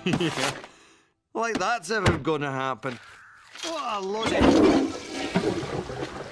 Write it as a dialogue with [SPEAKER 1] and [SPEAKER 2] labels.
[SPEAKER 1] Yeah. Like that's ever gonna happen. What a load of...